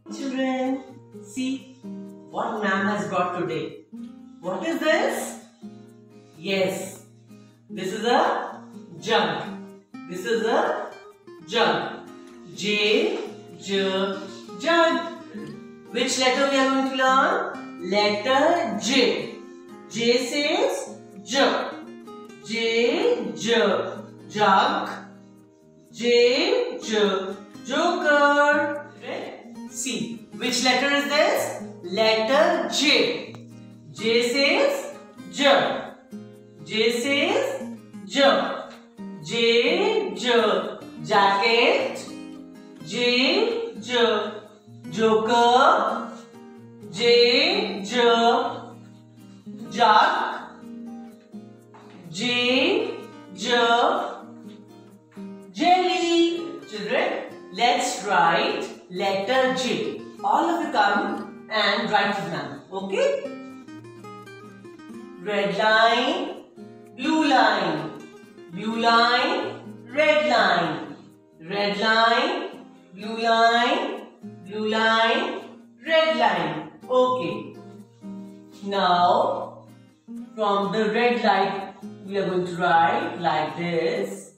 Children, see what ma'am has brought today. What is this? Yes, this is a jug. This is a jug. J, jug. Which letter we are going to learn? Letter J. J says jug. J, jug. J, joker. C. Which letter is this? Letter J. J says jug. J says jug. J, jacket. J, joker. J, jug. J, jelly. Children, let's write letter J. All of you come and write it down. Okay? Red line, blue line. Blue line, red line. Red line, blue line. Blue line, red line. Okay. Now, from the red line, we are going to write like this.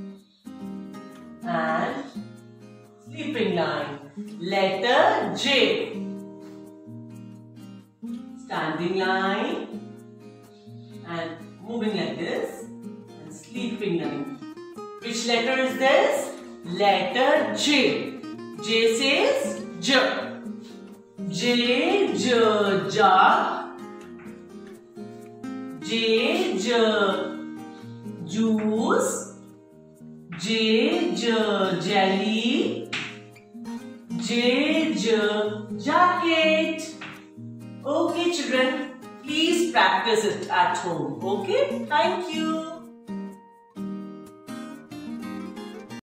And sleeping line. Letter J. Standing line. And moving like this. And sleeping line. Which letter is this? Letter J. J says J. J, jug. J, juice. J, jelly. J, jacket. Okay, children, please practice it at home. Okay, thank you.